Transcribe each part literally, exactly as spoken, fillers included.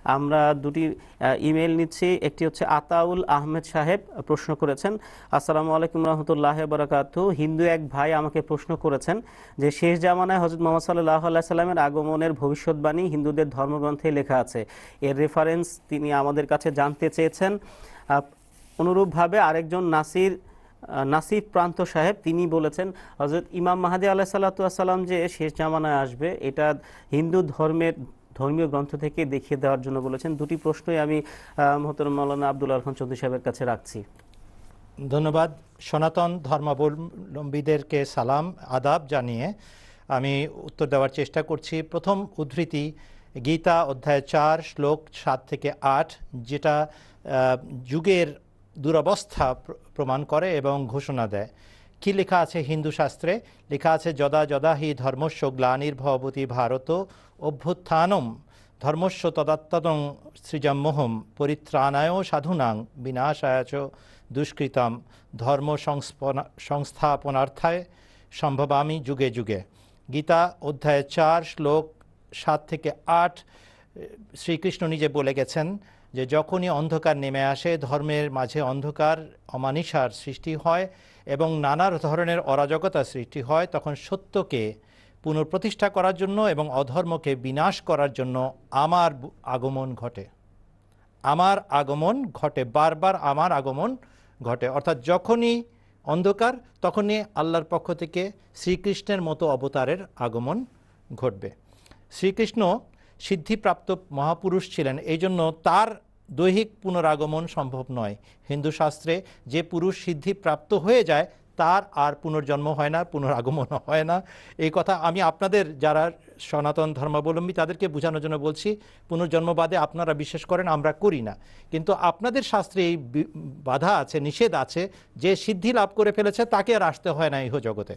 আমরা দুটি ইমেল নিচ্ছি। একটি হচ্ছে আতাউল আহমেদ সাহেব প্রশ্ন করেছেন, আসসালামু আলাইকুম রহমতুল্লাহ বারাকাতু। হিন্দু এক ভাই আমাকে প্রশ্ন করেছেন যে শেষ জামানায় হযরত মুহাম্মদ সাল্লাল্লাহু আলাইহি সাল্লামের আগমনের ভবিষ্যৎবাণী হিন্দুদের ধর্মগ্রন্থে লেখা আছে, এর রেফারেন্স তিনি আমাদের কাছে জানতে চেয়েছেন। অনুরূপভাবে আরেকজন নাসির নাসিফ প্রান্ত সাহেব তিনি বলেছেন হযরত ইমাম মাহদী আলাইহিস সালাতু ওয়াস সালাম যে শেষ জামানায় আসবে এটা হিন্দু ধর্মের ধর্মীয় গ্রন্থ থেকে দেখিয়ে দেওয়ার জন্য বলেছেন। দুটি প্রশ্নই আমি মোহতরম মাওলানা আব্দুল আল খান চৌধুরী সাহেবের কাছে রাখছি। ধন্যবাদ। সনাতন ধর্মাবলম্বীদেরকে সালাম আদাব জানিয়ে আমি উত্তর দেওয়ার চেষ্টা করছি। প্রথম উদ্ধৃতি গীতা অধ্যায় চার শ্লোক সাত থেকে আট, যেটা যুগের দুরবস্থা প্রমাণ করে এবং ঘোষণা দেয়। কি লেখা আছে হিন্দু শাস্ত্রে? লেখা আছে যদা যদা হি ধর্মস্য গ্লানির্ভবতি ভারত অভ্যুত্থানম ধর্মস্য তদাত্তদং সৃজম্মোহম পরিত্রাণায় সাধুনাং বিনাশায় চ দুষ্কৃতম ধর্ম সংস্থাপনার্থায় সম্ভবামি যুগে যুগে। গীতা অধ্যায় চার শ্লোক সাত থেকে আট শ্রীকৃষ্ণ নিজে বলে গেছেন যে যখনই অন্ধকার নেমে আসে, ধর্মের মাঝে অন্ধকার অমানিসার সৃষ্টি হয় এবং নানা ধরনের অরাজকতার সৃষ্টি হয়, তখন সত্যকে পুনঃপ্রতিষ্ঠা করার জন্য এবং অধর্মকে বিনাশ করার জন্য আমার আগমন ঘটে। আমার আগমন ঘটে, বারবার আমার আগমন ঘটে। অর্থাৎ যখনই অন্ধকার তখনই আল্লাহর পক্ষ থেকে শ্রীকৃষ্ণের মতো অবতারের আগমন ঘটবে। শ্রীকৃষ্ণ সিদ্ধিপ্রাপ্ত মহাপুরুষ ছিলেন, এই জন্য তার দৈহিক পুনরাগমন সম্ভব নয়। হিন্দু শাস্ত্রে যে পুরুষ সিদ্ধিপ্রাপ্ত হয়ে যায় তার আর পুনর্জন্ম হয় না, পুনরাগমন হয় না। এই কথা আমি আপনাদের যারা সনাতন ধর্মাবলম্বী তাদেরকে বোঝানোর জন্য বলছি। পুনর্জন্মবাদে আপনারা বিশ্বাস করেন, আমরা করি না, কিন্তু আপনাদের শাস্ত্রে এই বাধা আছে, নিষেধ আছে যে সিদ্ধি লাভ করে ফেলেছে তাকে আর আসতে হয় না ইহ জগতে।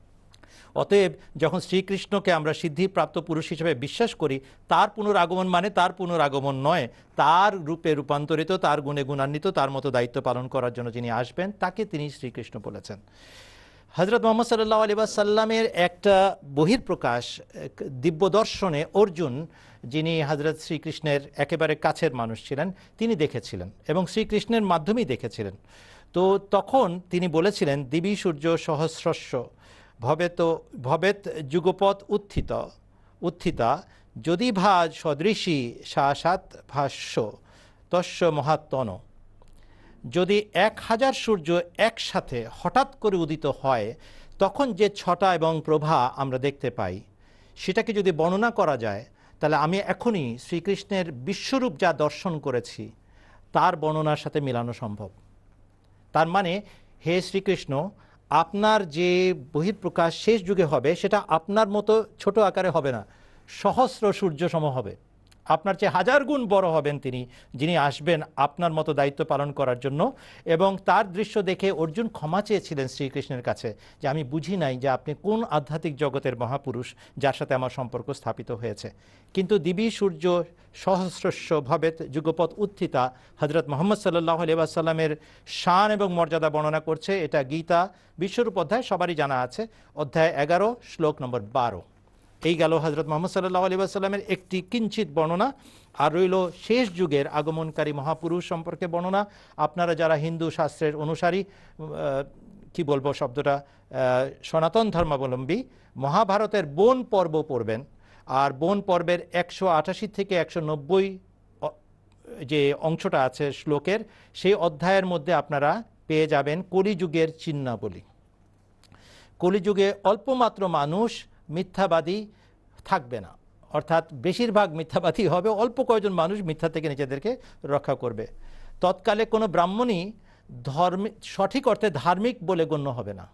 অতএব যখন শ্রীকৃষ্ণকে আমরা সিদ্ধিপ্রাপ্ত পুরুষ হিসেবে বিশ্বাস করি, তার পুনরাগমন মানে তার পুনরাগমন নয়, তার রূপে রূপান্তরিত, তার গুণে গুণান্বিত, তার মতো দায়িত্ব পালন করার জন্য যিনি আসবেন তাকে তিনি শ্রীকৃষ্ণ বলেছেন। হযরত মুহাম্মদ সাল্লাল্লাহু আলাইহি ওয়াসাল্লামের একটা বহির্প্রকাশ দিব্য দর্শনে অর্জুন, যিনি হযরত শ্রীকৃষ্ণের একেবারে কাছের মানুষ ছিলেন, তিনি দেখেছিলেন এবং শ্রীকৃষ্ণের মাধ্যমেই দেখেছিলেন। তো তখন তিনি বলেছিলেন দিবি সূর্য সহস্রস্য ভবেত ভবেত যুগপৎ উত্থিত উত্থিতা যদি ভাজ সদৃশী সাত ভাষ্য তস্য মহাত্মন। যদি এক হাজার সূর্য একসাথে হঠাৎ করে উদিত হয় তখন যে ছটা এবং প্রভা আমরা দেখতে পাই, সেটাকে যদি বর্ণনা করা যায় তাহলে আমি এখনই শ্রীকৃষ্ণের বিশ্বরূপ যা দর্শন করেছি তার বর্ণনার সাথে মেলানো সম্ভব। তার মানে হে শ্রীকৃষ্ণ, আপনার যে বহির্প্রকাশ শেষ যুগে হবে সেটা আপনার মতো ছোট আকারে হবে না, সহস্র সূর্য সম হবে। আপনার চেয়ে হাজার গুণ বড় হবেন তিনি, যিনি আসবেন আপনার মতো দায়িত্ব পালন করার জন্য। এবং তার দৃশ্য দেখে অর্জুন ক্ষমা চেয়েছিলেন শ্রীকৃষ্ণের কাছে যে আমি বুঝি নাই যে আপনি কোন আধ্যাত্মিক জগতের মহাপুরুষ যার সাথে আমার সম্পর্ক স্থাপিত হয়েছে। কিন্তু দিবি সূর্য সহস্রস্য ভবেত যুগপৎ উত্থিতা হযরত মুহাম্মদ সাল্লাল্লাহু আলাইহি ওয়াসাল্লামের শান এবং মর্যাদা বর্ণনা করছে। এটা গীতা বিশ্বরূপ অধ্যায়, সবারই জানা আছে, অধ্যায় এগারো শ্লোক নম্বর বারো। এই গেল হযরত মুহাম্মদ সাল্লাল্লাহু আলাইহি ওয়াসাল্লামের একটি কিঞ্চিত বর্ণনা। আর রইল শেষ যুগের আগমনকারী মহাপুরুষ সম্পর্কে বর্ণনা। আপনারা যারা হিন্দু শাস্ত্রের অনুসারী, কি বলবো শব্দটা, সনাতন ধর্মাবলম্বী, মহাভারতের বন পর্ব পড়বেন। আর বন পর্বের একশো আটাশি থেকে একশো নব্বই যে অংশটা আছে শ্লোকের, সেই অধ্যায়ের মধ্যে আপনারা পেয়ে যাবেন কলিযুগের চিহ্নাবলী। কলিযুগে অল্পমাত্র মানুষ মিথ্যাবাদী থাকবে না, অর্থাৎ বেশিরভাগ মিথ্যাবাদী হবে, অল্প কয়েকজন মানুষ মিথ্যা থেকে নিজেদেরকে রক্ষা করবে। তৎকালে কোনো ব্রাহ্মণই ধর্ম সঠিক অর্থে ধার্মিক বলে গণ্য হবে না।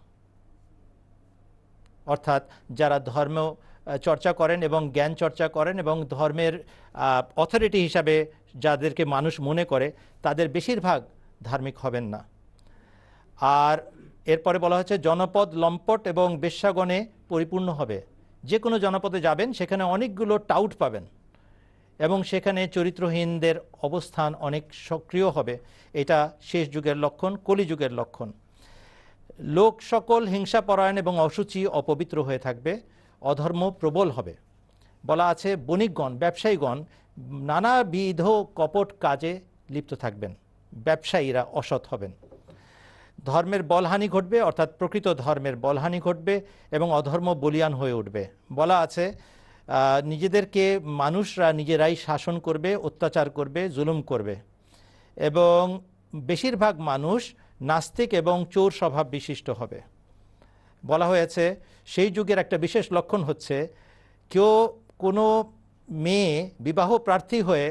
অর্থাৎ যারা ধর্ম চর্চা করেন এবং জ্ঞান চর্চা করেন এবং ধর্মের অথরিটি হিসাবে যাদেরকে মানুষ মনে করে, তাদের বেশিরভাগ ধার্মিক হবেন না। আর এরপরে বলা হচ্ছে জনপদ লম্পট এবং বেশ্যাগণে পরিপূর্ণ হবে। যে কোনো জনপদে যাবেন সেখানে অনেকগুলো টাউট পাবেন এবং সেখানে চরিত্রহীনদের অবস্থান অনেক সক্রিয় হবে। এটা শেষ যুগের লক্ষণ, কলিযুগের লক্ষণ। লোক সকল হিংসাপরায়ণ এবং অসুচি অপবিত্র হয়ে থাকবে, অধর্ম প্রবল হবে। বলা আছে বণিকগণ, ব্যবসায়ীগণ নানাবিধ কপট কাজে লিপ্ত থাকবেন, ব্যবসায়ীরা অসৎ হবেন, ধর্মের বলহানি ঘটবে, অর্থাৎ প্রকৃত ধর্মের বলহানি ঘটবে এবং অধর্ম বলিয়ান হয়ে উঠবে। বলা আছে নিজেদেরকে মানুষরা নিজেরাই শাসন করবে, অত্যাচার করবে, জুলুম করবে, এবং বেশিরভাগ মানুষ নাস্তিক এবং চোর স্বভাব বিশিষ্ট হবে। বলা হয়েছে সেই যুগের একটা বিশেষ লক্ষণ হচ্ছে কেউ কোনো মেয়ে বিবাহ প্রার্থী হয়ে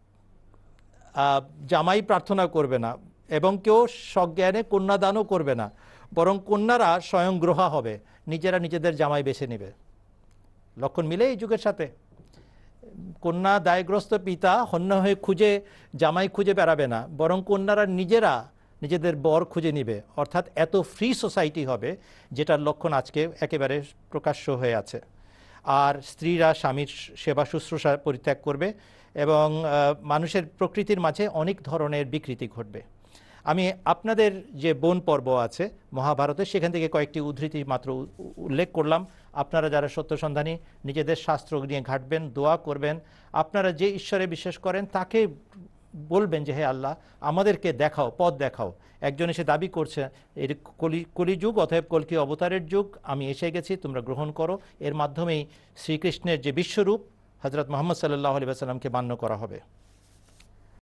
জামাই প্রার্থনা করবে না এবং কেউ সজ্ঞানে কন্যাদানও করবে না, বরং কন্যারা স্বয়ং গ্রহা হবে, নিজেরা নিজেদের জামাই বেছে নেবে। লক্ষণ মিলে এই যুগের সাথে। কন্যা দায়গ্রস্ত পিতা হন্য হয়ে খুঁজে জামাই খুঁজে বেড়াবে না, বরং কন্যারা নিজেরা নিজেদের বর খুঁজে নিবে। অর্থাৎ এত ফ্রি সোসাইটি হবে, যেটার লক্ষণ আজকে একেবারে প্রকাশ্য হয়ে আছে। আর স্ত্রীরা স্বামীর সেবা শুশ্রূষা পরিত্যাগ করবে এবং মানুষের প্রকৃতির মাঝে অনেক ধরনের বিকৃতি ঘটবে। আমি আপনাদের যে বন পর্ব আছে মহাভারতে, সেখান থেকে কয়েকটি উদ্ধৃতি মাত্র উল্লেখ করলাম। আপনারা যারা সত্যসন্ধানী নিজেদের শাস্ত্র নিয়ে ঘাটবেন, দোয়া করবেন, আপনারা যে ঈশ্বরে বিশ্বাস করেন তাকে বলবেন যে হে আল্লাহ আমাদেরকে দেখাও, পথ দেখাও। একজন এসে দাবি করছে এর কলি কলিযুগ অতএব কল্কি অবতারের যুগ, আমি এসে গেছি, তোমরা গ্রহণ করো। এর মাধ্যমেই শ্রীকৃষ্ণের যে বিশ্বরূপ হযরত মুহাম্মদ সাল্লাল্লাহু আলাইহি ওয়াসাল্লামকে মান্য করা হবে।